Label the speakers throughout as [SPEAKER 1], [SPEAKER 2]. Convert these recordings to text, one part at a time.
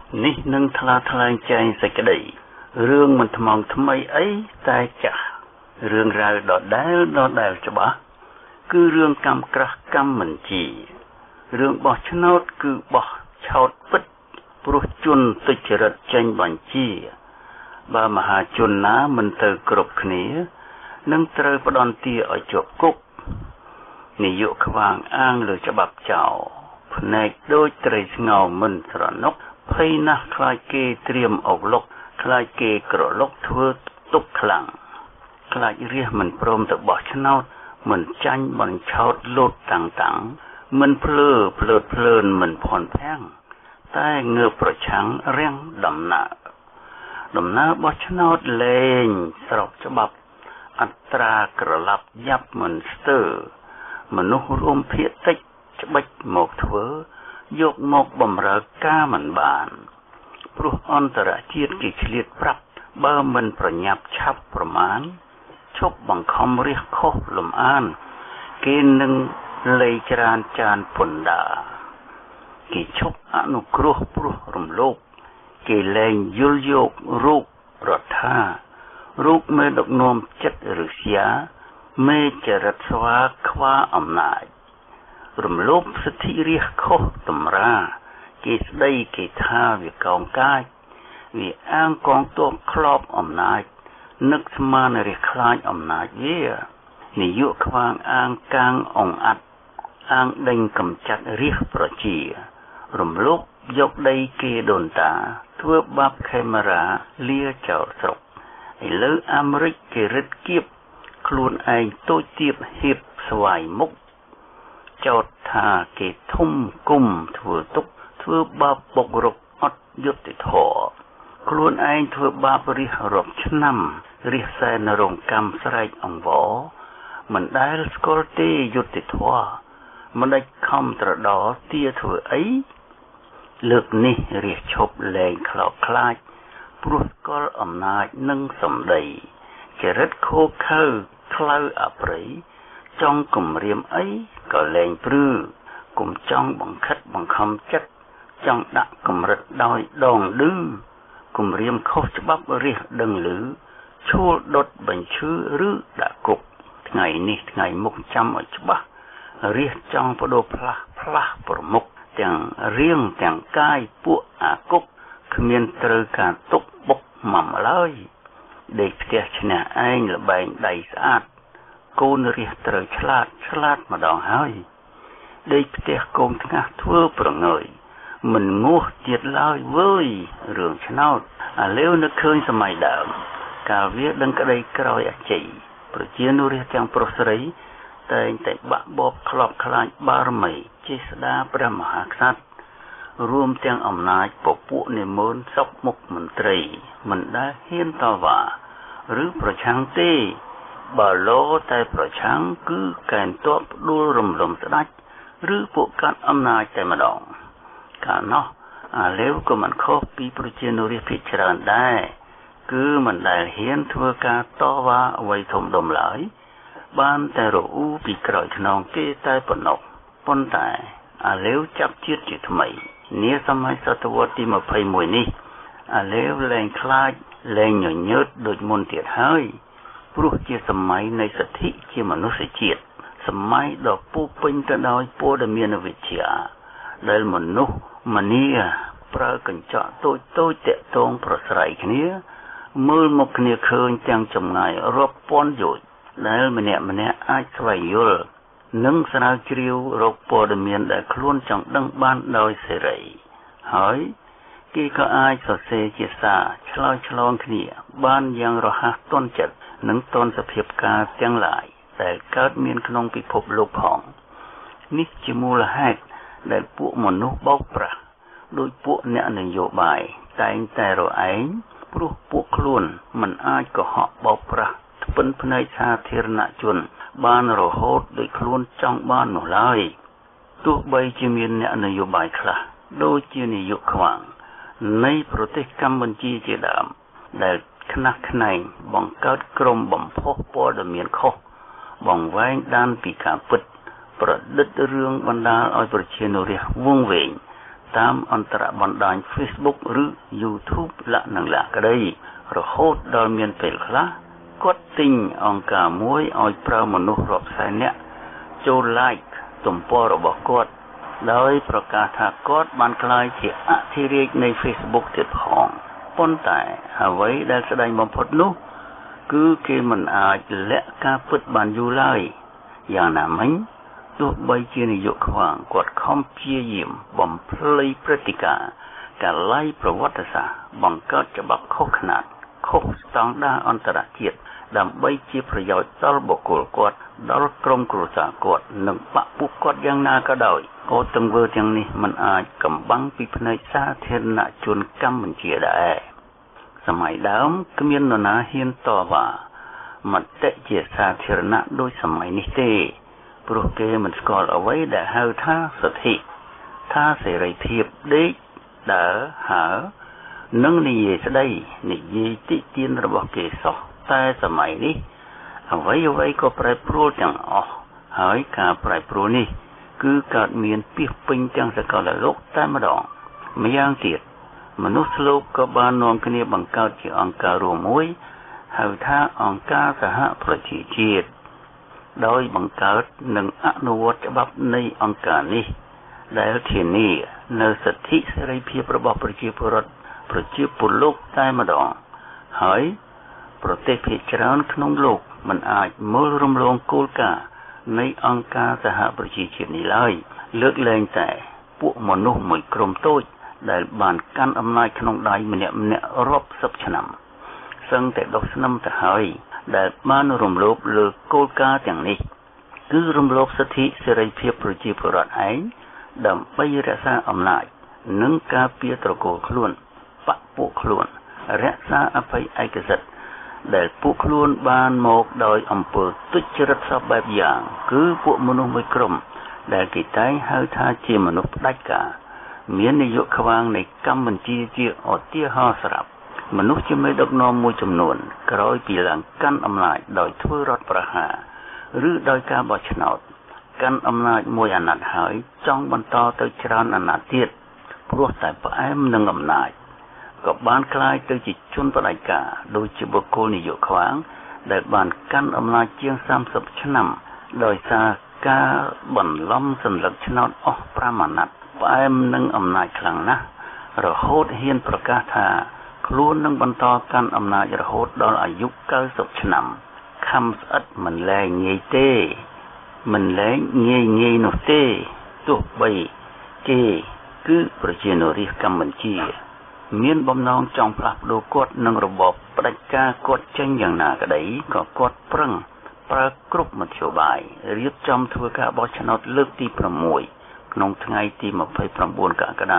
[SPEAKER 1] នេះនឹងថ្លាថ្លែងចែងសេចក្តីរឿងមិនថ្មងថ្មីអីតែចាស់រឿងរ៉ាវដដែលច្បាស់គឺរឿងកម្មក្រាស់កម្មមិនជារឿងបោះឆ្នោតគឺបោះឆោតពិតព្រោះជនទុច្ចរិតចេញបញ្ជាបើមហាជនណាមិនទៅគ្រប់គ្នានឹងត្រូវផ្ដន្ទាឲ្យជាប់គុកនាយកខ្វាងអាងលើច្បាប់ចោលភ្នែកដូចត្រីស្ងោមិនស្រណុកភ័យណាស់ខ្លាចគេត្រៀមអុកលុកខ្លាចគេក្រឡុកធ្វើទុកខ្លាំងខ្លាចរះមិនព្រមទៅបោះឆ្នោតមិនចាញ់បញ្ឆោតលោតតាំងមិនភ្លើភ្លើនមិនភ័ន្តភាំងតែងើបប្រឆាំងរាំងដំណើរបោះឆ្នោតលែងស្របច្បាប់អត្រាក្រឡាប់យ៉ាប់មិនស្ទើរមនុស្សរួមភាគតិចច្បិចមកធ្វើយកមកបំរើការមិនបានព្រោះអន្តរជាតិគេឆ្លៀតប្រាប់បើមិនប្រញាប់ឆាប់ប្រមាណឈប់បង្ខំរះខុសលំអានគេនឹងលេងច្រានចានពន្ធដាគេឈប់អនុគ្រោះព្រោះរំលោភគេលែងយល់យករូបរដ្ឋារូបមេដឹកនាំចិត្តរុស្យាមេចរិតស្វាខ្វាអំណាចរំលោភសិទ្ធិរាជខុសតម្រាគេស្ដីគេថាវាកោងកាចវាអាងកងទ័ពក្របអំណាចនឹកស្មានរះខ្លាចអំណាចវានាយកខ្វាងអាងកាងអង្អាត់អាងដេញកំចាត់រាជប្រជារំលោភយកដីគេដូនតាធ្វើបាបខេមរាលាចោលស្រុកឥឡូវអាមេរិកគេរឹតគៀបខ្លួនឯងតូចទៀបហៀបស្វាយមុខចោទថាគេធំគុំធ្វើទុកធ្វើបាបបុករកអត់យុត្តិធម៌ខ្លួនឯងធ្វើបាបរិះរាប់ឆ្នាំរិះសែនរងកម្មស្រែកអង្វរមិនដែលស្គាល់ទេយុត្តិធម៌មិនដេចខំត្រដោទាធ្វើអីលើកនេះរាជឈប់លែងខ្លោចខ្លាចព្រោះស្គាល់អំណាចនិងសម្ដីចរិតខូខើខ្លៅអប្រិយចង់គំរាមអីក៏លែងព្រឺគុំចង់បង្ខិតបង្ខំចិត្តចង់ដាក់កម្រិតដោយដងឌឺគំរាមខុសច្បាប់រិះដឹងឮឈួលដុតបញ្ឈឺឬដាក់គុកថ្ងៃនេះថ្ងៃមុខចាំឲ្យច្បាស់រិះចង់បដូរផ្លាស់ប្រមុខទាំងរៀងទាំងកាយពួកអាគុកគ្មានត្រូវការទុកបុកម៉ំឡើយដេកផ្ទះឈ្នះឯងលបែងដៃស្អាតកូនរិះត្រូវឆ្លាតម្ដងហើយដេកផ្ទះកូនថ្ងាស់ធ្វើប្រងើយមិនងោះទៀតឡើយវើយរឿងឆ្នោតអាលេវនឹកឃើញសម័យដើមកាលវាដឹងក្តីក្រោយអជ័យប្រជានុរាស្ត្រទាំងប្រុសស្រីតែងតែបាក់បបខ្លោបខ្លាចបារមីចេស្តាព្រះមហាក្សត្ររួមទាំងអំណាចពពួកនិមន្តសពមុខមន្ត្រីមិនដែលហ៊ានតវ៉ាឬប្រឆាំងទេបើលោតែប្រឆាំងគឺកែនទ័ពផ្ដួលរំលំស្ដេចឬពួកកាត់អំណាចតែម្ដងកាលនោះអាលេវក៏មិនខុសពីប្រជានុរាស្ត្រភាគច្រើនដែរគឺមិនដែលហ៊ានធ្វើការតវ៉ាអ្វីធំដុំឡើយបានតែរអ៊ូពីក្រោយខ្នងគេតែប៉ុណ្ណោះប៉ុន្តែអាលេវចាប់ជាតិជាថ្មីនាសម័យសតវត្សទី21នេះអាលេវលែងខ្លាចលែងញញើតដូចមុនទៀតហើយព្រោះជាសម័យនៃសិទ្ធិជាមនុស្សជាតិសម័យដ៏ពោពេញទៅដោយព័ត៌មានវិទ្យាដែលមនុស្សម្នាប្រើកញ្ចក់តូចតាក់ទងប្រស្រ័យគ្នាមើលមុខគ្នាឃើញទាំងចម្ងាយរាប់ពាន់យោជន៍ដែលម្នាក់អាចស្វែងយល់និងស្រាវជ្រាវរកព័ត៌មានដែលខ្លួនចង់ដឹងបានដោយសេរីហើយគេក៏អាចសរសេរជាសារឆ្លើយឆ្លងគ្នាបានយ៉ាងរហ័សទាន់ចិត្តនិងទាន់សភាពការណ៍ទាំងឡាយដែលកើតមានក្នុងពិភពលោកផងនេះជាមូលហេតុដែលពួកមនុស្សបោកប្រាស់ដោយពួកអ្នកនយោបាយតែងតែរឯងព្រោះពួកខ្លួនមិនអាចកុហកបោកប្រាស់ថ្ពិនភ្នែកសាធារណជនបានរហូតដោយខ្លួនចង់បាននោះឡើយទោះបីជាមានអ្នកនយោបាយខ្លះដូចជានាយកខ្វាងនៃប្រទេសកម្ពុជាជាដើមដែលខ្នះខ្នែងបង្កើតក្រុមបំផុសព័ត៌មានខុសបង្វែងដានពីការពិតប្រឌិតរឿងបណ្ដាលឲ្យប្រជានុរាស្ត្រវង្វេងតាមអន្តរបណ្ដាញ Facebook ឬ YouTube លក្ខណៈក្តីរហូតដល់មានពេលខ្លះគាត់ទិញអង្គការមួយឲ្យប្រើមនុស្សរាប់សែននាក់ចូល like ទំព័ររបស់គាត់ដោយប្រកាសថាគាត់បានក្លាយជាអធិរាជនៃ Facebook ទៀតផងប៉ុន្តែអ្វីដែលស្ដែងបំផុតនោះគឺគេមិនអាចលាក់ការពិតបានយូរឡើយយ៉ាងណាមិញទោះបីជានាយកខ្វាងគាត់ខំព្យាយាមបំភ្លៃព្រឹត្តិការណ៍កាល័យប្រវត្តិសាស្ត្របង្កើតច្បាប់ខុសខ្នាតខុសស្តង់ដារអន្តរជាតិដើម្បីជាប្រយោជន៍ដល់បុគ្គលគាត់ដល់ក្រុមគ្រួសារគាត់និងបកពួកគាត់យ៉ាងណាក៏ដោយក៏ទង្វើទាំងនេះមិនអាចកំបាំងពីភ្នែកសាធារណជនកម្ពុជាដែរសម័យដើមគ្មាននរណាហ៊ានតវ៉ាមតិជាសាធារណៈដោយសម័យនេះទេព្រោះគេមិនស្គាល់អ្វីដែលហៅថាសិទ្ធិថាសេរីភាពដេកដើរហើរនិងនិយាយស្ដីនិយាយតិទៀនរបស់គេសោះតែសម័យនេះអ្វីក៏ប្រែប្រួលទាំងអស់ហើយការប្រែប្រួលនេះគឺកើតមានពីពេញទាំងសកលលោកតែម្ដងម្យ៉ាងទៀតមនុស្សលោកក៏បាននាំគ្នាបង្កើតជាអង្គការរួមមួយហៅថាអង្គការសហប្រជាជាតិដោយបង្កើតនិងអនុវត្តច្បាប់នៃអង្គការនេះដែលធានានៅសិទ្ធិសេរីភាពរបស់ប្រជាពលរដ្ឋប្រជាពលលោកតែម្ដងហើយប្រទេសភាគច្រើនក្នុងលោកមិនអាចមើលរំលងគោលការណ៍នៃអង្គការសហប្រជាជាតិនេះឡើយលើកលែងតែពួកមនុស្សមួយក្រុមតូចដែលបានកាន់អំណាចក្នុងដៃម្នាក់ៗរាប់សិបឆ្នាំសឹងតែដុសស្នឹមទៅហើយដែលបានរំលោភលើគោលការណ៍ទាំងនេះគឺរំលោភសិទ្ធិសេរីភាពប្រជាពលរដ្ឋឯងដើម្បីរក្សាអំណាចនិងការពារត្រកូលខ្លួនបកពួកខ្លួនរក្សាអភ័យឯកសិទ្ធិដែលពួកខ្លួនបានមកដោយអំពើទុច្ចរិតសពបែបយ៉ាងគឺពួកមនុស្សមួយក្រុមដែលគេតែងហៅថាជាមនុស្សផ្ដាច់ការមាននាយកខ្វាងនៃកម្ពុជាជាឧទាហរណ៍ស្រាប់មនុស្សជាមេដឹកនាំមួយចំនួនក្រោយពីឡើងកាន់អំណាចដោយធ្វើរដ្ឋប្រហារឬដោយការបោះឆ្នោតកាន់អំណាចមួយអាណត្តិហើយចង់បន្តទៅច្រើនអាណត្តិទៀតព្រោះតែផ្អែមនឹងអំណាចក៏បានក្លាយទៅជាជនផ្ដាច់ការដូចជាបុគ្គលនាយកខ្វាងដែលបានកាន់អំណាចជាង30ឆ្នាំដោយសារការបន្លំសន្លឹកឆ្នោតអស់5អាណត្តិផ្អែមនឹងអំណាចខ្លាំងណាស់រហូតហ៊ានប្រកាសថាខ្លួននឹងបន្តកាន់អំណាចរហូតដល់អាយុ90ឆ្នាំខំស្អិតមិនលែងងាយទេមិនលែងងាយនោះទេទោះបីគេគឺប្រជាជនរាស្ត្រកម្ពុជាមានបំណងចង់ផ្លាស់ប្ដូរគាត់នឹងរបបផ្ដាច់ការគាត់ចេញយ៉ាងណាក្តីក៏គាត់ប្រឹងប្រើគ្រប់មធ្យោបាយរៀបចំធ្វើការបោះឆ្នោតលើកទី6ក្នុងថ្ងៃទី29កក្កដា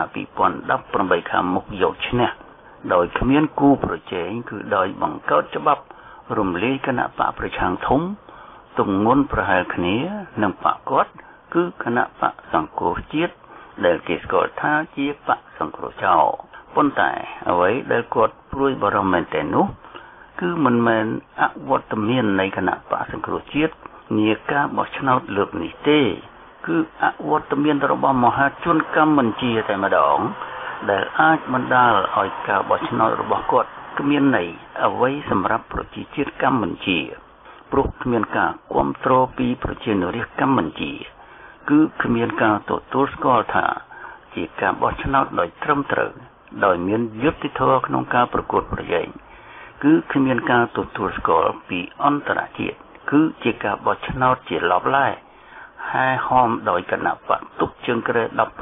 [SPEAKER 1] 2018ខាងមុខយកឈ្នះដោយគ្មានគូប្រជែងគឺដោយបង្កើតច្បាប់រំលាយគណៈបកប្រឆាំងធំទម្ងន់ប្រហែលគ្នានឹងបកគាត់គឺគណៈបកសង្គ្រោះជាតិដែលគេស្គាល់ថាជាបកសង្គ្រោះចោលប៉ុន្តែអ្វីដែលគាត់ព្រួយបារម្ភមែនទែននោះគឺមិនមែនអវត្តមាននៃគណៈបកសង្គ្រោះជាតិនាការបោះឆ្នោតលើកនេះទេគឺអវត្តមានរបស់មហាជនកម្ពុជាតែម្ដងដែលអាចបណ្ដាលឲ្យការបោះឆ្នោតរបស់គាត់គ្មានន័យអ្វីសម្រាប់ប្រជាជាតិកម្ពុជាព្រោះគ្មានការគាំទ្រពីប្រជាជនរាស្ត្រកម្ពុជាគឺគ្មានការទទួលស្គាល់ថាជាការបោះឆ្នោតដោយត្រឹមត្រូវដោយមានយុត្តិធម៌ក្នុងការប្រកួតប្រជែងគឺគ្មានការទទួលស្គាល់ពីអន្តរជាតិគឺជាការបោះឆ្នោតជាឡបឡែហែហមដោយគណៈបកទុកជើងក្រែ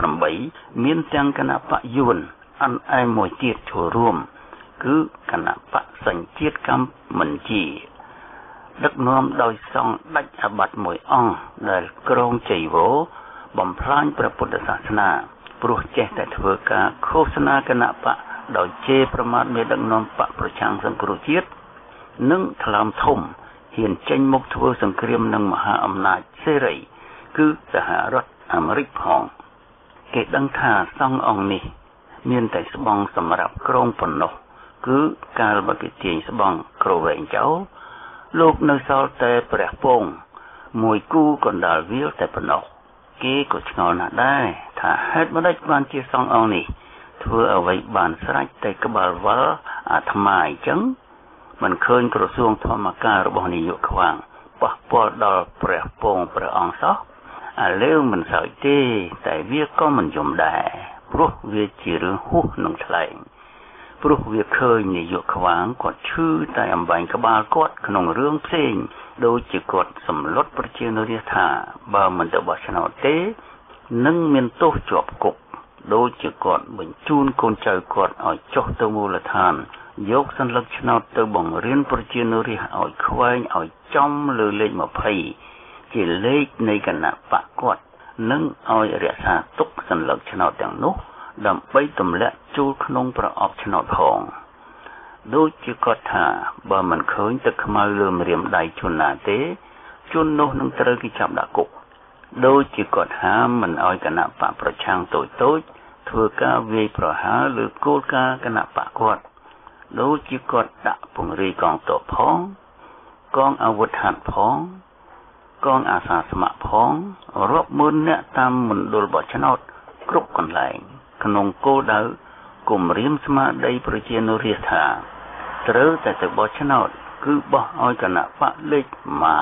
[SPEAKER 1] 18មានទាំងគណៈបកយួនអនឯមួយទៀតចូលរួមគឺគណៈបកសញ្ជាតិកម្ពុជាដឹកនាំដោយសង្ឃដាច់អាបត្តិមួយអង្គដែលក្រងចីវរបំផ្លាញព្រះពុទ្ធសាសនាព្រោះចេះតែធ្វើការឃោសនាគណៈបកដោយជេរប្រមាថមេដឹកនាំបកប្រឆាំងសង្គ្រោះជាតិនិងថ្លើមធំហ៊ានចេញមុខធ្វើសង្គ្រាមនឹងមហាអំណាចសេរីគឺសហរដ្ឋអាមេរិកផងគេដឹងថាសង្ឃអង្គនេះមានតែស្បង់សម្រាប់ក្រងប៉ុណ្ណោះគឺកាលបើគេទាញស្បង់ក្រវែងចោលលោកនៅសល់តែព្រះពងមួយគូកណ្ដាលវាលតែប៉ុណ្ណោះគេក៏ឆ្ងល់ណាស់ដែរថាហេតុម្ដេចបានជាសង្ឃអង្គនេះធ្វើអ្វីបានស្រេចតែក្បាលវល់អាត្មាអញ្ចឹងមិនឃើញក្រសួងធម្មការរបស់នាយកខ្វាងប៉ះពាល់ដល់ព្រះពងព្រះអង្គសោះអាលេវមិនសើចទេតែវាក៏មិនយំដែរព្រោះវាជារឿងហួសនឹងថ្លែងព្រោះវាឃើញនាយកខ្វាងគាត់ឈឺតែអំបែងក្បាលគាត់ក្នុងរឿងផ្សេងដូចជាគាត់សម្លុតប្រជានរាជថាបើមិនទៅបោះឆ្នោតទេនឹងមានទោសជាប់គុកដូចជាគាត់បញ្ជូនកូនចៅគាត់ឲ្យចុះទៅមូលដ្ឋានយកសัญลักษณ์ឆ្នោតទៅបង្រៀនប្រជានរាជឲ្យខ្វែងឲ្យចំលើលេខ20ជាលេខនៃគណៈបកគាត់និងឲ្យរក្សាទុកសัญลักษณ์ឆ្នោតទាំងនោះដើម្បីទម្លាក់ចូលក្នុងប្រអប់ឆ្នោតផងដូចជាគាត់ថាបើមិនឃើញទឹកខ្មៅលើម្រាមដៃជនណាទេជននោះនឹងត្រូវគេចាប់ដាក់គុកដូចជាគាត់ហាមមិនឲ្យគណៈបកប្រឆាំងតូចធ្វើការវាយប្រហារលើគោលការណ៍គណៈបកគាត់ដូចជាគាត់ដាក់ពង្រាយកងទ័ពផងកងអាវុធហត្ថផងកងអាសាស្ម័គ្រផងរាប់ម៉ឺនអ្នកតាមមណ្ឌលបោះឆ្នោតគ្រប់កន្លែងក្នុងគោលដៅគម្រាមស្មារតីប្រជានរាជថាត្រូវតែទៅបោះឆ្នោតគឺបោះឲ្យគណៈបកលេខ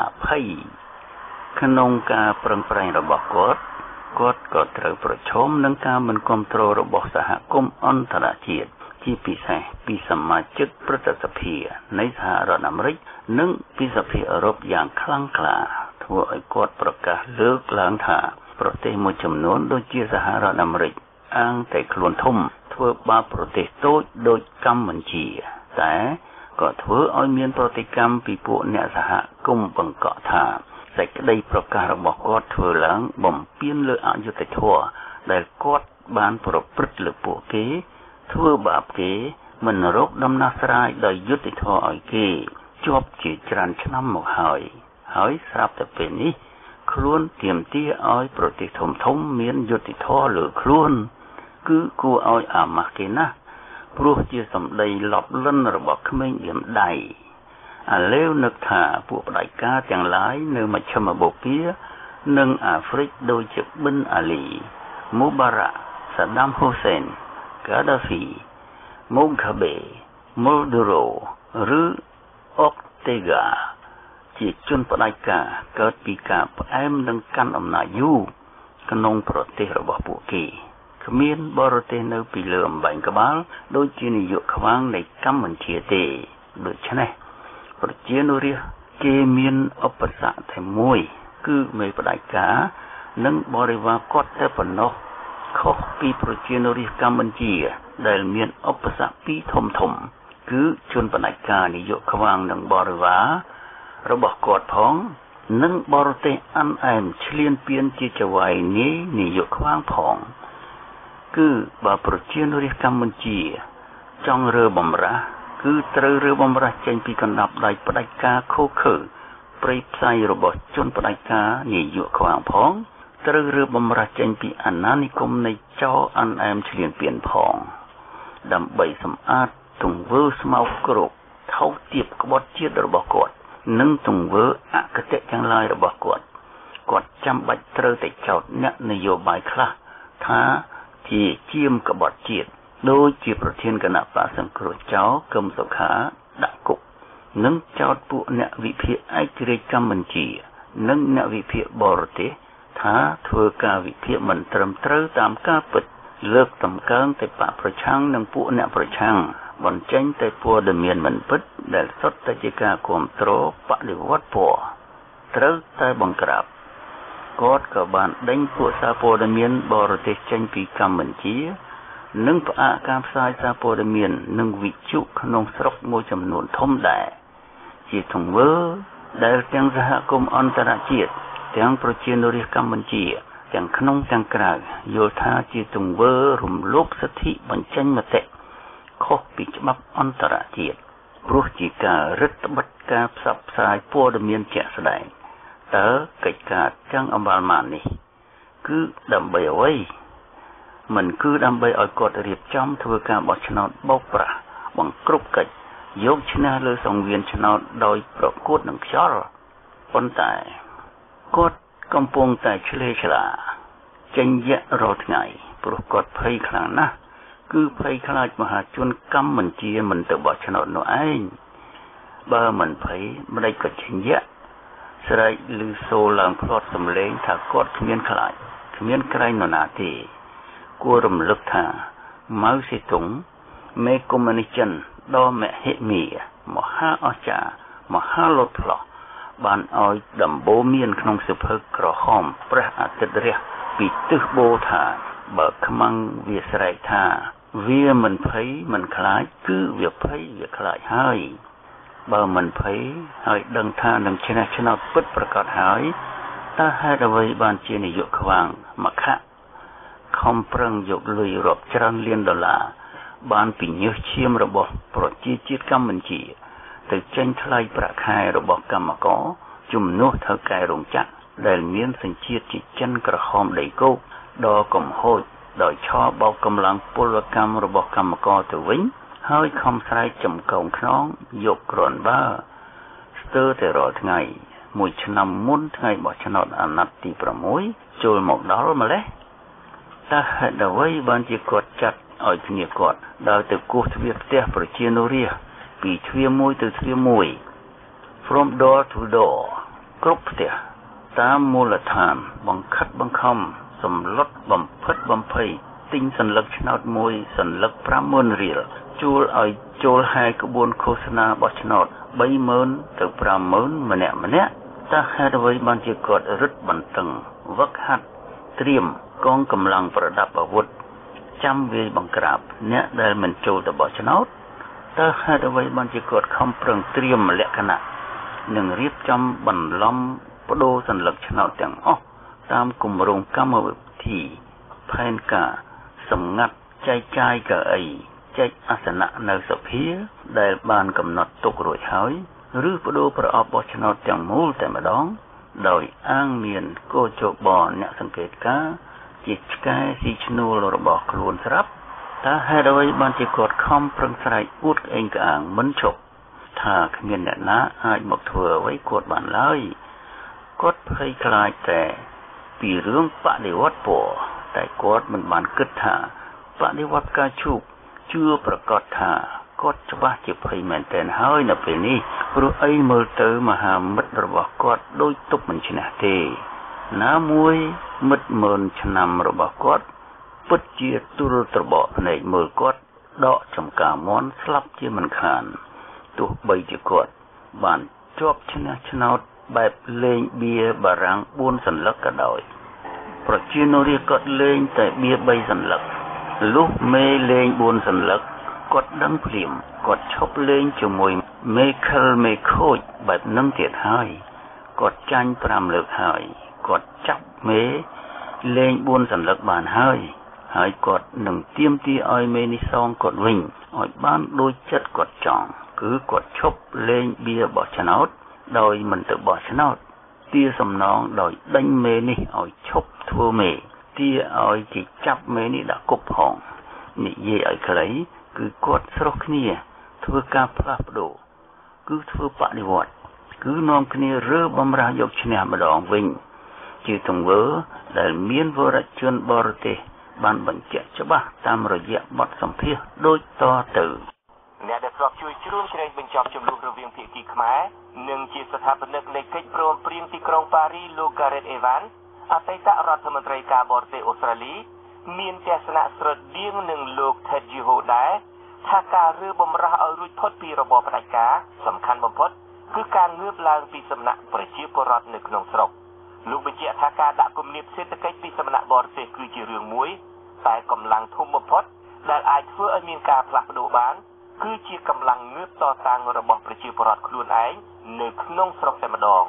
[SPEAKER 1] 20ក្នុងការប្រឹងប្រែងរបស់គាត់ក៏ត្រូវប្រឈមនឹងការមិនគ្រប់គ្រងរបស់សហគមន៍អន្តរជាតិជាពិសេសពីសមាជិកព្រឹទ្ធសភានៃសហរដ្ឋអាមេរិកនិងពីសភាអឺរ៉ុបយ៉ាងខ្លាំងក្លាធ្វើឲ្យគាត់ប្រកាសលើកឡើងថាប្រទេសមួយចំនួនដូចជាសហរដ្ឋអាមេរិកអាងតែខ្លួនធំធ្វើបាបប្រទេសតូចដូចកម្ពុជាតែក៏ធ្វើឲ្យមានប្រតិកម្មពីពួកអ្នកសហគមន៍បង្កក់ថាសេចក្តីប្រកាសរបស់គាត់ធ្វើឡើងបំពានលើអយុត្តិធម៌ដែលគាត់បានប្រព្រឹត្តលើពួកគេធ្វើបាបគេមិនរកដំណោះស្រាយដោយយុត្តិធម៌ឲ្យគេជាប់ជាច្រើនឆ្នាំមកហើយស្រាប់តែពេលនេះខ្លួនទាមទារឲ្យប្រទេសធំមានយុត្តិធម៌លើខ្លួនគឺគួរឲ្យអាម៉ាស់គេណាស់ព្រោះជាសម្ដីលបលិនរបស់ក្មេងលៀមដៃអាលេវនឹកថាពួកផ្ដាច់ការទាំងឡាយនៅមជ្ឈិមបូព៌ានិងអាហ្វ្រិកដូចជាប៊ិនអាលីមូបារ៉ាក់សាដាមហ៊ូសេនកាដាហ្វីម៉ូហ្កាបេម៉ូឌូរ៉ូឬអុកតេហ្កាជាជនផ្ដាច់ការកើតពីការផ្អែមនិងកាន់អំណាចយូរក្នុងប្រទេសរបស់ពួកគេគ្មានបរទេសនៅពីលើអំបែងក្បាលដូចជានាយកខ្វាងនៃកម្ពុជាទេដូច្នេះប្រជានរាជគេមានឧបសគ្គតែមួយគឺមេផ្ដាច់ការនិងបរិវារគាត់តែប៉ុណ្ណោះខុសពីប្រជានរាជកម្ពុជាដែលមានឧបសគ្គពីរធំគឺជនផ្ដាច់ការនាយកខ្វាងនិងបរិវាររបស់គាត់ផងនិងបរទេសអានអែមឈ្លានពានជាចវាយនាយនាយកខ្វាងផងគឺបើប្រជានរាជកម្ពុជាចង់រើបំរាស់គឺត្រូវរើបំរាស់ចេញពីកណ្ដាប់ដៃផ្ដាច់ការខូខើព្រៃផ្សៃរបស់ជនផ្ដាច់ការនាយកខ្វាងផងត្រូវរើបំរាស់ចេញពីអាណានិគមនៃចោអានអែមឈ្លានពានផងដើម្បីសម្អាតទង្វើស្មោកគ្រោកថោកទាបក្បត់ជាតិរបស់គាត់និងទង្វើអគតិទាំងឡាយរបស់គាត់ចាំបាច់ត្រូវតែចោទអ្នកនយោបាយខ្លះថាជាជាមក្បត់ជាតិដូចជាប្រធានគណៈបក្សសង្គ្រោះចោលកឹមសុខាដាក់គុកនិងចោទពួកអ្នកវិភាគឯករាជ្យកម្ពុជានិងអ្នកវិភាគបរទេសថាធ្វើការវិភាគមិនត្រឹមត្រូវតាមការពិតលើកតម្កើងតែបកប្រឆាំងនិងពួកអ្នកប្រឆាំងបញ្ចេញតែព័ត៌មានមិនពិតដែលសុទ្ធតែជាការគ្រប់គ្រងបដិវត្តពណ៌ត្រូវតែបង្ក្រាបគាត់ក៏បានដេញពួកសារព័ត៌មានបរទេសចេញពីកម្ពុជានិងផ្អាកការផ្សាយសារព័ត៌មាននិងវិទ្យុក្នុងស្រុកមួយចំនួនធំដែរជាទង្វើដែលទាំងសហគមន៍អន្តរជាតិទាំងប្រជានរាជកម្ពុជាទាំងក្នុងទាំងក្រៅយល់ថាជាទង្វើរំលោភសិទ្ធិបញ្ចេញមតិខុសពីច្បាប់អន្តរជាតិព្រោះជាការរឹតបន្តឹងការផ្សព្វផ្សាយព័ត៌មានជាក់ស្ដែងតើកិច្ចការទាំងអម្បាលម៉ាននេះគឺដើម្បីអ្វីមិនគឺដើម្បីឲ្យគាត់រៀបចំធ្វើការបោះឆ្នោតបោកប្រាស់បង្ក្រប់កិច្ចយកឈ្នះលើសង្វៀនឆ្នោតដោយប្រកួតនឹងខ្យល់ប៉ុន្តែគាត់កំពុងតែឆ្លេឆ្លាចេញយៈរាល់ថ្ងៃព្រោះគាត់ភ័យខ្លាំងណាស់គឺភ័យខ្លាចមហាជនកម្មមិនជាមិនទៅបោះឆ្នោតនោះឯងបើមិនភ័យម្ដេចក៏ចេញយៈស្រែកឮសូរឡើងផ្លាត់សំឡេងថាគាត់គ្មានខ្លាចគ្មានក្រែងនរណាទេគួររំលឹកថាម៉ៅសេតុងមេកុម្មុយនីសចិនដ៏មហិមាមហាអស្ចារ្យមហាលោតផ្លោះបានឲ្យដំបូន្មានក្នុងសភៅក្រហមព្រះអាទិត្យរះពីទិសបូថាបើខ្មាំងវាស្រែកថាវាមិនភ័យមិនខ្លាចគឺវាភ័យវាខ្លាចហើយបើមិនភ័យហើយដឹងថានឹងឈ្នះឆ្នោតពិតប្រាកដហើយតើហេតុអ្វីបានជានាយកខ្វាងមកៈខំប្រឹងយកលុយរាប់ច្រើនលានដុល្លារបានពីញើសឈាមរបស់ប្រជាជាតិកម្ពុជាទៅចេញថ្លៃប្រាក់ខែរបស់កម្មករជំនួសថៅកែរោងចក្រដែលមានសញ្ជាតិជាចិនក្រហមដីគោកដ៏កំហួចដោយឆោបោកកម្លាំងពលកម្មរបស់កម្មករទៅវិញហើយខំស្រែកចំកោងខ្នងយកគ្រាន់បើស្ទើរតែរាល់ថ្ងៃមួយឆ្នាំមុនថ្ងៃបោះឆ្នោតអាណត្តិទី6ចូលមកដល់ម្លេះតើហេតុអ្វីបានជាគាត់ចាត់ឲ្យគ្នាគាត់ដើរទៅគោះទ្វារផ្ទះប្រជានុរាស្ត្រពីទ្វារមួយទៅទ្វារមួយ from door to door គ្រប់ផ្ទះតាមមូលដ្ឋានបង្ខិតបង្ខំសម្លុតបំផិតបំភ័យទិញសัญลักษณ์ឆ្នោតមួយសัญลักษณ์ 50000 រៀលជួលឲ្យចូលហែក្បួនឃោសនាបោះឆ្នោត 30000 ទៅ 50000 ម្នាក់តើហេតុអ្វីបានជាគាត់រឹតបន្តឹងវឹកហាត់ត្រៀមកងកម្លាំងប្រដាប់អាវុធចាំវាយបង្ក្រាបអ្នកដែលមិនចូលទៅបោះឆ្នោតតើហេតុអ្វីបានជាគាត់ខំប្រឹងត្រៀមលក្ខណៈនិងរៀបចំបន្លំបដូរសัญลักษณ์ឆ្នោតទាំងអស់តាមគម្រោងកម្មវិធីផែនការសម្ងាត់ចែកចាយកៅអីចែកអាសនៈនៅសភាដែលបានកំណត់ទុករួចហើយឬបដូរប្រអប់បោះឆ្នោតទាំងមូលតែម្ដងដោយអាងមានកោជបអ្នកសង្កេតការជាឆ្កែស៊ីឈ្នួលរបស់ខ្លួនស្រាប់តើហេតុអ្វីបានជាគាត់ខំប្រឹងស្រែកអួតក្អេងក្អាងមិនឈប់ថាគ្មានអ្នកណាអាចមកធ្វើអ្វីគាត់បានឡើយគាត់ភ័យខ្លាចតែពីរឿងបដិវត្តពណ៌តែគាត់មិនបានគិតថាបដិវត្តការជូកជឿប្រកាសថាគាត់ច្បាស់ជាភ័យមែនទែនហើយនៅពេលនេះព្រោះអីមើលទៅមហាមិត្តរបស់គាត់ដូចទប់មិនឈ្នះទេណាមួយមិត្តមើលឆ្នាំរបស់គាត់ពិតជាទូលត្របកភ្នែកមើលគាត់ដកចំការមន់ស្លាប់ជាមិនខានទោះបីជាគាត់បានជាប់ឈ្នះឆ្នោតបែបលេងបៀបារាំង4សន្លឹកក៏ដោយប្រជានុរាស្ត្រគាត់លេងតែបៀ3សន្លឹកលុះមេលេង4សន្លឹកគាត់ដឹងភ្លាមគាត់ឈប់លេងជាមួយមេខលមេខូចបែបនឹងទៀតហើយគាត់ចាញ់5លើកហើយគាត់ចាប់មេលេង4សន្លឹកបានហើយគាត់នឹងទាមទារឲ្យមេនេះសងគាត់វិញឲ្យបានដូចចិត្តគាត់ចង់គឺគាត់ឈប់លេងបៀបោះឆ្នោតដោយមិនទៅបោះឆ្នោតទាសំណងដោយដេញមេនេះឲ្យឈប់ធ្វើមេទាឲ្យគេចាប់មេនេះដាក់គុកផងនិយាយឲ្យខ្លីគឺគាត់ស្រុះគ្នាធ្វើការផ្លាស់ប្ដូរគឺធ្វើបដិវត្តគឺនាំគ្នារើបំរាស់យកឈ្នះម្ដងវិញជាទង្វើដែលមានវរជនបរទេសបានបញ្ជាក់ច្បាស់តាមរយៈបទសម្ភាសន៍ដូចតទៅ
[SPEAKER 2] អ្នកដែលធ្លាប់ជួយជ្រួញជ្រែងបញ្ចប់ចំនួនរវាងភាគីខ្មែរនិងជាស្ថាបនិកនៃកិច្ចព្រមព្រៀងទីក្រុងប៉ារីសលោក Gareth Evans អតីតរដ្ឋមន្ត្រីការបរទេសអូស្ត្រាលីមានទស្សនៈស្រដៀងនឹងលោក Ted Yoho ដែរថាការរើបំរាស់ឲ្យរួចផុតពីរបបផ្ដាច់ការសំខាន់បំផុតគឺការងើបឡើងពីសំណាក់ប្រជាពលរដ្ឋនៅក្នុងស្រុកលោកបញ្ជាក់ថាការដាក់គំនាបសេដ្ឋកិច្ចពីសំណាក់បរទេសគឺជារឿងមួយតែកម្លាំងធំបំផុតដែលអាចធ្វើឲ្យមានការផ្លាស់ប្ដូរបានគឺជាកម្លាំងងើបតតាំងរបស់ប្រជាពលរដ្ឋខ្លួនឯងនៅក្នុងស្រុកតែម្ដង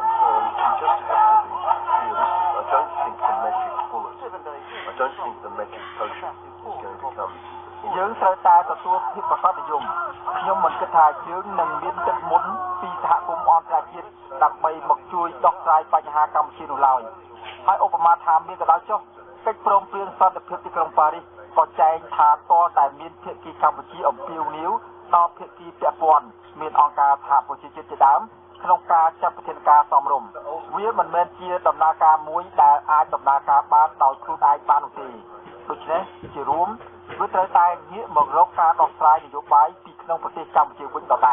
[SPEAKER 2] យើងត្រូវតែទទួលភាពប្រកបនិយមខ្ញុំមិនគិតថាយើងនឹងមានចិត្តមុនពីសហគមន៍អន្តរជាតិដើម្បីមកជួយដោះស្រាយបញ្ហាកម្ពុជានោះឡើយហើយឧបមាថាមានក៏ដោយចុះកិច្ចព្រមព្រៀងសន្តិភាពទីក្រុងប៉ារីសក៏ចែងថាតើតែមានភាគីកម្ពុជាអំពាវនាវដល់ភាគីពាក់ព័ន្ធមានអង្គការសហប្រជាជាតិជាដើម
[SPEAKER 3] ក្នុងការចាត់ប្រធានការសមរម្យវាមិនមែនជាដំណើរការមួយដែលអាចដំណើរការបានដោយខ្លួនឯងបាននោះទេដូច្នេះជារួមវាត្រូវតែងាកមករកការដោះស្រាយនយោបាយពីក្នុងប្រទេសកម្ពុជាវិញដដែល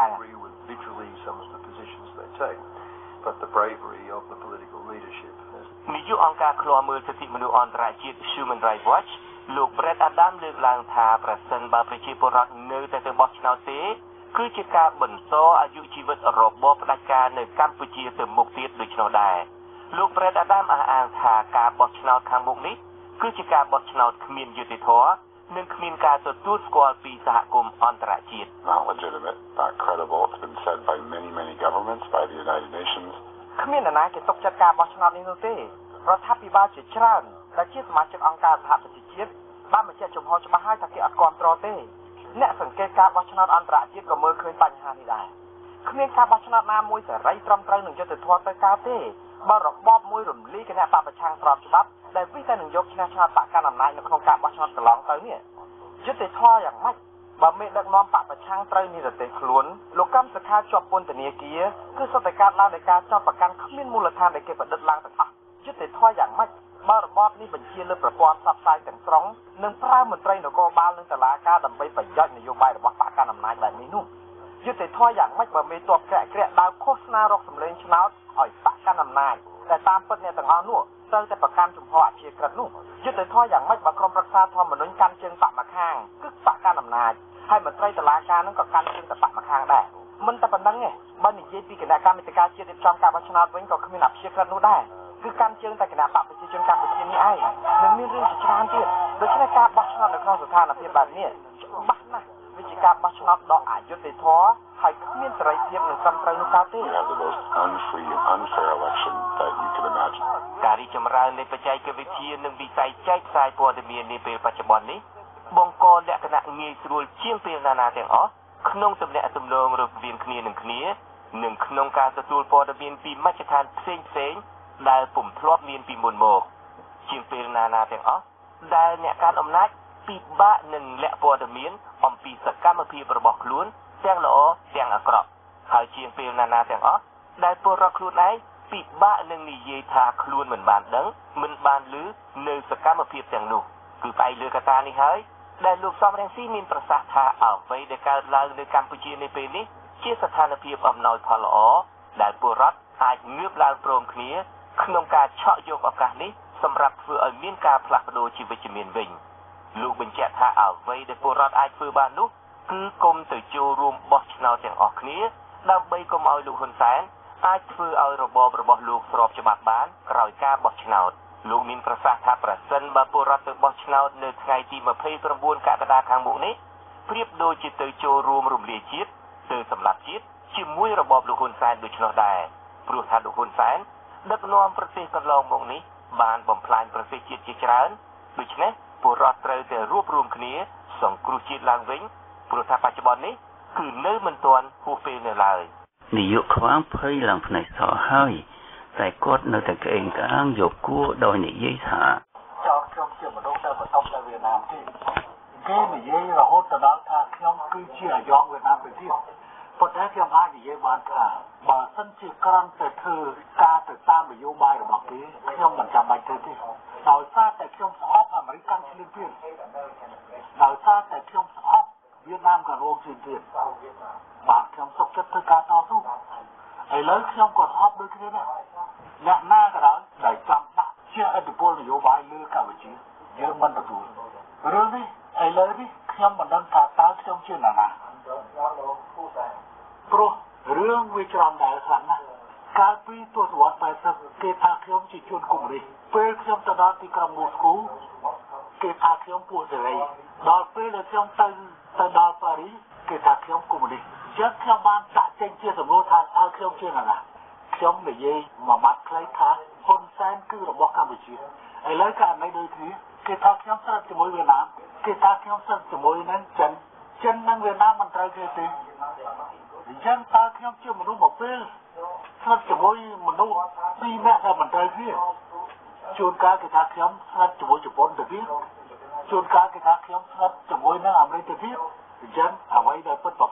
[SPEAKER 4] but the bravery of the political leadership
[SPEAKER 2] នាយកអង្គការឃ្លាំមើលសិទ្ធិមនុស្សអន្តរជាតិ Human Rights Watch លោក Brett Adam លើកឡើងថាប្រសិនបើប្រជាពលរដ្ឋនៅតែទៅបោះឆ្នោតទេគឺជាការបន្តអាយុជីវិតរបបផ្ដាច់ការនៅកម្ពុជាទៅមុខទៀតដូច្នោះដែរលោក Brett Adam អះអាងថាការបោះឆ្នោតខាងមុខនេះគឺជាការបោះឆ្នោតគ្មានយុត្តិធម៌និងគ្មានការទទួលស្គាល់ពីសហគមន៍អន្តរជាតិ
[SPEAKER 4] not legitimate, not credible. It's been said by many governments, by the United Nations.
[SPEAKER 3] គ្មាននរណាគេទុកចិត្តការបោះឆ្នោតនេះនោះទេរដ្ឋាភិបាលជាច្រើនដែលជាសមាជិកអង្គការសហប្រជាជាតិបានបញ្ជាក់ចំហច្បាស់ហើយថាគេអត់គាំទ្រទេអ្នកសង្កេតការបោះឆ្នោតអន្តរជាតិក៏មើលឃើញបញ្ហានេះដែរគ្មានការបោះឆ្នោតណាមួយសេរីត្រឹមត្រូវនឹងយុត្តិធម៌ទៅកើតទេបើរបបមួយរំលាយគណៈបកប្រឆាំងស្របច្បាប់ដែលវិតែនឹងយកឈ្នះឆ្នោតបកកណ្ដាលអំណាចនៅក្នុងការបោះឆ្នោតកន្លងទៅនេះយុត្តិធម៌យ៉ាងម៉េចបើមេដឹកនាំបកប្រឆាំងត្រូវនិរទេសខ្លួនលោកកម្មសខាជាប់ពន្ធនាគារគឺសុទ្ធតែកើតឡើងដោយការចាប់ប្រកាន់គ្មានមូលដ្ឋានដែលគេប្រឌិតឡើងទាំងអស់យុត្តិធម៌យ៉ាងម៉េចបើរបបនេះបញ្ជាលើប្រព័ន្ធផ្សព្វផ្សាយទាំងស្រុងនិងប្រើមន្ត្រីនគរបាលនិងតុលាការដើម្បីប្រយោជន៍នយោបាយរបស់បកកណ្ដាលអំណាចបែបនេះនោះយុត្តិធម៌យ៉ាងម៉េចបើមេទ័ពក្រាក់ដើរឃោសនារកសម្លេងឆ្នោតឲ្យបកកណ្ដាលអំណាចតែតាមពិតអ្នកទាំងអស់នោះត្រូវតែប្រកាន់ជំហរអព្យាក្រឹតនោះយុត្តិធម៌យ៉ាងម៉េចបើក្រុមប្រឹក្សាធម្មនុញ្ញកាន់ជើងបកម្ខាងគឺបកកណ្ដាលអំណាចហើយមន្ត្រីតុលាការនឹងក៏កាន់ជើងតែបកម្ខាងដែរមិនតែប៉ុណ្្នឹងទេបើនិយាយពីគណៈកម្មាធិការជាតិរៀបចំការបោះឆ្នោតវិញក៏គ្មានអព្យាក្រឹតនោះដែរគឺកាន់ជើងតែគណៈបកប្រជាជនកម្ពុជានេះឯងនឹងមានរឿងជាច្រើនទៀតដូច្នេះការបោះឆ្នោតនៅក្នុងស្ថានភាពបែបនេះច្បាស់ណាស់វាជាការបោះឆ្នោតដ៏អយុត្តិធម៌ហើយគ្មានសេរីភាពនិងត្រឹមត្រូវនោះកើតទេ
[SPEAKER 4] The most unfree and unfair election that you can imagine.
[SPEAKER 2] ការរីកចម្រើននៃបច្ចេកវិទ្យានិងវិស័យចែកផ្សាយព័ត៌មាននាពេលបច្ចុប្បន្ននេះបង្កលក្ខណៈងាយស្រួលជាងពេលណាទាំងអស់ក្នុងទំនាក់ទំនងរវាងគ្នានិងគ្នានិងក្នុងការទទួលព័ត៌មានពីមជ្ឈដ្ឋានផ្សេងដែលពុំធ្លាប់មានពីមុនមកជាងពេលណាទាំងអស់ដែលអ្នកកាន់អំណាចពិបាកនឹងលាក់ព័ត៌មានអំពីសកម្មភាពរបស់ខ្លួនទាំងល្អទាំងអាក្រក់ហើយជាងពេលណាទាំងអស់ដែលពលរដ្ឋខ្លួនឯងពិបាកនឹងនិយាយថាខ្លួនមិនបានដឹងមិនបានឮនៅសកម្មភាពទាំងនោះគឺផ្អែកលើកត្តានេះហើយដែលលោកសំរងស៊ីមានប្រសាសន៍ថាអ្វីដែលកើតឡើងនៅកម្ពុជានៅពេលនេះជាស្ថានភាពអំណោយផលល្អដែលពលរដ្ឋអាចងើបឡើងព្រមគ្នាក្នុងការឆក់យកឱកាសនេះសម្រាប់ធ្វើឲ្យមានការផ្លាស់ប្ដូរជាវិជ្ជមានវិញលោកបញ្ជាក់ថាអ្វីដែលពលរដ្ឋអាចធ្វើបាននោះគឺគុំទៅចូលរួមបោះឆ្នោតទាំងអស់គ្នាដើម្បីកុំឲ្យលោកហ៊ុនសែនអាចធ្វើឲ្យរបបរបស់លោកស្របច្បាប់បានក្រោយការបោះឆ្នោតលោកមានប្រសាសន៍ថាប្រសិនបើពលរដ្ឋទៅបោះឆ្នោតនៅថ្ងៃទី29កក្កដាខាងមុខនេះប្រៀបដូចជាទៅចូលរួមរំលាយជាតិទៅសម្លាប់ជាតិជាមួយរបបលោកហ៊ុនសែនដូច្នោះដែរព្រោះថាលោកហ៊ុនសែនដឹកនាំប្រទេសកន្លងមកនេះបានបំផ្លាញប្រទេសជាតិជាច្រើនដូច្នេះពលរដ្ឋត្រូវតែរួបរวมគ្នាសង្គ្រោះជាតិឡើងវិញព្រោះថាបច្ចុប្បន្ននេះគឺនៅមិនទាន់ហួសពេលនៅឡើយ
[SPEAKER 1] នាយកខ្វាងភ័យឡើងផ្នែកសហើយតែគាត់នៅតែក្អេងក្អាងយកគួរដោយនិយាយថា
[SPEAKER 3] ចោលខ្ញុំជាមនុស្សដែលបន្ទប់នៅវៀតណាមទេគេនិយាយរហូតដល់ថាខ្ញុំគឺជាអាយ៉ងវៀតណាមទៅទៀតប៉ុន្តែខ្ញុំអាចនិយាយបានថាបើសិនជាក្រំតែធ្វើការទៅតាមនយោបាយរបស់គេខ្ញុំមិនចាំបាច់ធ្វើទេដោយសារតែខ្ញុំស្អប់អាមេរិកកាន់ឈ្លានពានដោយសារតែខ្ញុំស្អប់វៀតណាមក៏រងឈ្លានពានបាទខ្ញុំសុខចិត្តធ្វើការតស៊ូឥឡូវខ្ញុំក៏ស្អប់ដូចគ្នាដែរអ្នកណាក៏ដោយដែលចង់ដាក់ជាឥទ្ធិពលនយោបាយលើកម្ពុជាយើងមិនទទួលរឿងនេះឥឡូវនេះខ្ញុំមិនដឹងថាតើខ្ញុំជានរណាព្រោះរឿងវាច្រើនដែរខ្លាំងណាស់កាលពីទសវត្សរ៍80គេថាខ្ញុំជាជួនកុម្មុយនីសពេលខ្ញុំទៅដល់ទីក្រុងមូស្គូគេថាខ្ញុំពួកសេរីដល់ពេលដែលខ្ញុំទៅដល់ប៉ារីសគេថាខ្ញុំកុម្មុយនីសចឹងខ្ញុំបានដាក់ចេញជាសំណួរថាតើខ្ញុំជានរណាខ្ញុំនិយាយមួយម៉ាត់ខ្លីថាហ៊ុនសែនគឺរបស់កម្ពុជាឥឡូវករណីដូចគ្នាគេថាខ្ញុំស្និទ្ធជាមួយវៀតណាមគេថាខ្ញុំស្និទ្ធជាមួយនឹងចិននិងវៀតណាមមិនត្រូវគេទេអញ្ចឹងតើខ្ញុំជាមនុស្សមកពេលស្និទ្ធជាមួយមនុស្សពីរនាក់ដែលមិនត្រូវគ្នាជួនកាលគេថាខ្ញុំស្និទ្ធជាមួយជប៉ុនទៅទៀតជួនកាលគេថាខ្ញុំស្និទ្ធជាមួយនឹងអាមេរិកទៅទៀតអញ្ចឹងអ្វីដែលពិតប្រាកដ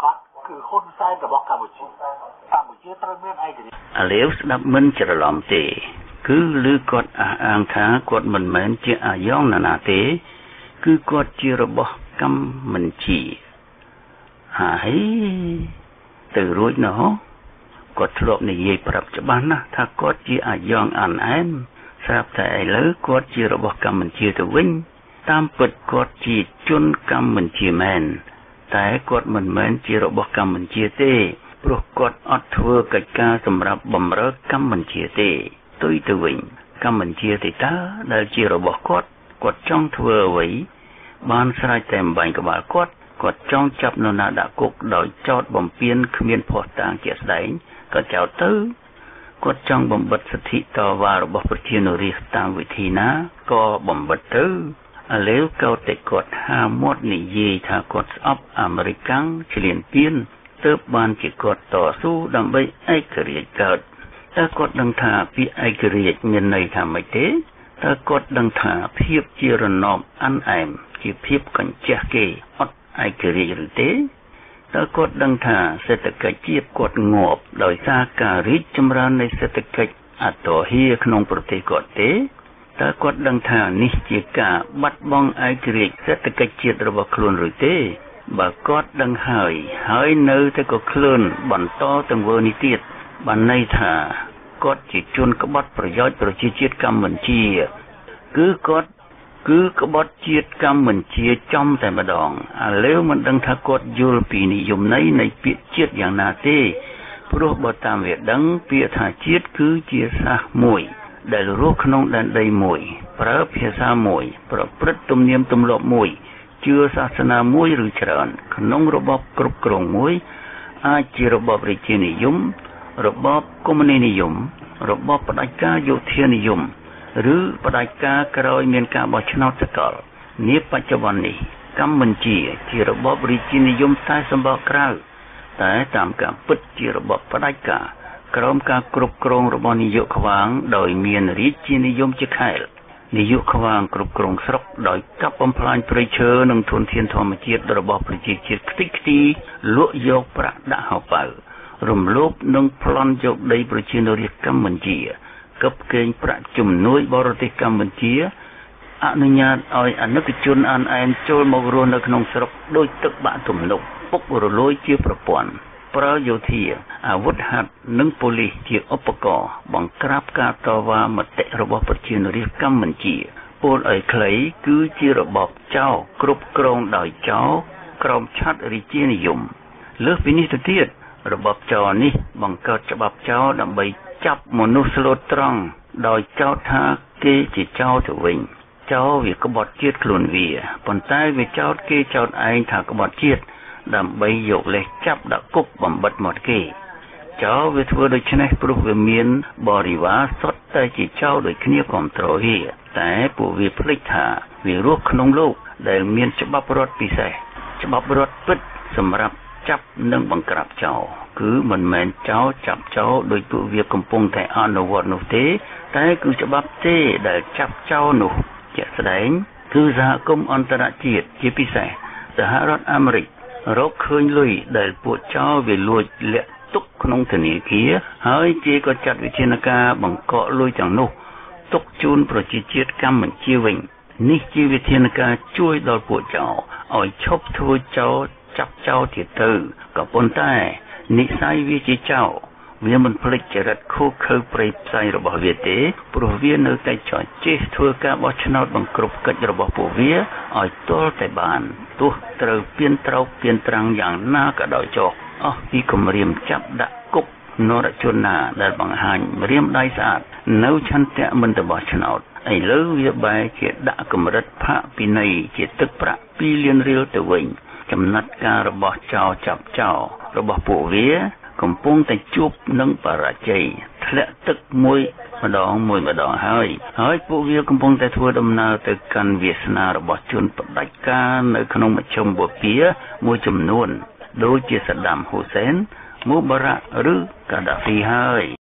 [SPEAKER 5] គឺហ៊ុនសែនរបស់កម្ពុជាត្រូវមានឯករាជ្យ
[SPEAKER 1] ឥឡូវស្ដាប់មិនច្រឡំទេគឺឮគាត់អះអាងថាគាត់មិនមែនជាអាយ៉ងណានាទេគឺគាត់ជារបស់កម្ពុជាហើយទៅរួចណោះគាត់ធ្លាប់និយាយប្រាប់ច្បាស់ណាស់ថាគាត់ជាអាយ៉ងអានអែមស្រាប់តែឥឡូវគាត់ជារបស់កម្ពុជាទៅវិញតាមពិតគាត់ជាជនកម្ពុជាមែនតែគាត់មិនមែនជារបស់កម្ពុជាទេព្រោះគាត់អត់ធ្វើកិច្ចការសម្រាប់បម្រើកម្ពុជាទេផ្ទុយទៅវិញកម្ពុជាទេតើដែលជារបស់គាត់ចង់ធ្វើអ្វីបានស្រេចតែបំបែងក្បាលគាត់ចង់ចាប់នរណាដាក់គុកដោយចោទបំពានគ្មានភស្តុតាងជាក់ស្ដែងក៏ចោទទៅគាត់ចង់បំបិទសិទ្ធិតវ៉ារបស់ប្រជាជនរាស្ត្រតាមវិធីណាក៏បំបិទទៅឥឡូវក៏តែគាត់ហាមាត់និយាយថាគាត់ស្អប់អាមេរិកាំងឈ្លានពានទើបបានជាគាត់តស៊ូដើម្បីឯករាជ្យកើតតើគាត់ដឹងថាពាក្យឯករាជ្យមានន័យថាម៉េចទេតើគាត់ដឹងថាភាពជារណបអានអែមជាភាពកញ្ចេះគេអត់ឯករាជ្យឬទេតើគាត់ដឹងថាសេដ្ឋកិច្ចជាតិគាត់ងាប់ដោយសារការរីកចម្រើននៃសេដ្ឋកិច្ចអតហិយក្នុងប្រទេសគាត់ទេតើគាត់ដឹងថានេះជាការបាត់បង់ឯករាជ្យសេដ្ឋកិច្ចជាតិរបស់ខ្លួនឬទេបើគាត់ដឹងហើយនៅតែក៏ខ្លួនបន្តទៅធ្វើនេះទៀតបានន័យថាគាត់ជាជនក្បត់ប្រយោជន៍ប្រជាជាតិកម្ពុជាគឺក្បត់ជាតិកម្ពុជាចំតែម្ដងឥឡូវមិនដឹងថាគាត់យល់ពីនិយមន័យនៃពាក្យជាតិយ៉ាងណាទេព្រោះបើតាមវាដឹងពាក្យថាជាតិគឺជាសាសមួយដែលរស់ក្នុងដែនដីមួយប្រើភាសាមួយប្រព្រឹត្តទំនៀមទម្លាប់មួយជឿសាសនាមួយឬច្រើនក្នុងរបបគ្រប់គ្រងមួយអាចជារបបរាជានិយមរបបកុម្មុយនីសនិយមរបបផ្ដាច់ការយោធានិយមឬផ្ដាច់ការក្រោយមានការបោះឆ្នោតសកលនាបច្ចុប្បន្ននេះកម្ពុជាជារបបរាជានិយមតែសម្បកក្រៅតែតាមការពិតជារបបផ្ដាច់ការក្រោមការគ្រប់គ្រងរបស់នាយកខ្វាងដោយមានរាជានិយមជាខែលនាយកខ្វាងគ្រប់គ្រងស្រុកដោយកាប់បំផ្លាញព្រៃឈើនិងធនធានធម្មជាតិរបស់ប្រជាជាតិខ្ទេចខ្ទីលក់យកប្រាក់ដាក់ហោប៉ៅរំលោភនិងប្លន់យកដីប្រជាជនរាស្ត្រកម្ពុជាកឹបកេងប្រាក់ជំនួយបរទេសកម្ពុជាអនុញ្ញាតឲ្យអនុជនអានអែមចូលមករស់នៅក្នុងស្រុកដោយទឹកបាក់ទំនប់ពុករលួយជាប្រព័ន្ធប្រើយោធាអាវុធហត្ថនិងប៉ូលីសជាឧបករណ៍បង្ក្រាបការតវ៉ាមតិរបស់ប្រជាជនរាស្ត្រកម្ពុជាពោលឲ្យខ្លីគឺជារបបចោរគ្រប់គ្រងដោយចោរក្រមឆ័ត្ររាជានិយមលើសពីនេះទៅទៀតរបបចោរនេះបង្កើតច្បាប់ចោរដើម្បីចាប់មនុស្សស្លូតត្រង់ដោយចោទថាគេជាចោរទៅវិញចោរវាក្បត់ជាតិខ្លួនវាប៉ុន្តែវាចោទគេចោទឯងថាក្បត់ជាតិដើម្បីយកលេសចាប់ដាក់គុកបំបិទមាត់គេចោរវាធ្វើដូច្នេះព្រោះវាមានបរិវារសុទ្ធតែជាចោរដូចគ្នាគ្រប់គ្រងវាតែពួកវាភ្លេចថាវារស់ក្នុងលោកដែលមានច្បាប់រដ្ឋពិសេសច្បាប់រដ្ឋពិតសម្រាប់ចាប់និងបង្ក្រាបចោរគឺមិនមែនចោរចាប់ចោរដោយពួកវាកំពុងតែអនុវត្តនោះទេតែគឺច្បាប់ទេដែលចាប់ចោរនោះជាក់ស្ដែងគឺសហគមន៍អន្តរជាតិជាពិសេសសហរដ្ឋអាមេរិករកឃើញលុយដែលពួកចោរវាលួចលាក់ទុកក្នុងធនាគារហើយគេក៏ចាត់វិធានការបង្កកលុយទាំងនោះទុកជូនប្រជាជាតិកម្ពុជាវិញនេះជាវិធានការជួយដល់ពួកចោរឲ្យឈប់ធ្វើចោរចាប់ចោលទៀតទៅក៏ប៉ុន្តែនិស័យវាជាចោលវាមិនភ្លេចចរិតខូខើព្រៃផ្សៃរបស់វាទេព្រោះវានៅតែចោះចេះធ្វើការបោះឆ្នោតបង្ក្រប់កិច្ចរបស់ពួកវាឲ្យទាល់តែបានទោះត្រូវពៀនត្រោកពៀនត្រាំងយ៉ាងណាក៏ដោយចុះអស់ពីគម្រាមចាប់ដាក់គុកនរជនណាដែលបង្ហាញម្រាមដៃស្អាតនៅឆន្ទៈមិនទៅបោះឆ្នោតឥឡូវវាបែរជាដាក់កម្រិតផាកពិន័យជាទឹកប្រាក់2លានរៀលទៅវិញចំណាត់ការរបស់ចោរចាប់ចោររបស់ពួកវាកំពុងតែជួបនឹងបរាជ័យធ្លាក់ទឹកម្ដងហើយពួកវាកំពុងតែធ្វើដំណើរទៅកាន់វាសនារបស់ជនផ្ដាច់ការនៅក្នុងមជ្ឈមបូព៌ាមួយចំនួនដូចជាសាដាមហ៊ូសែនមូបារ៉ាក់ឬកាដាហ្វីហើយ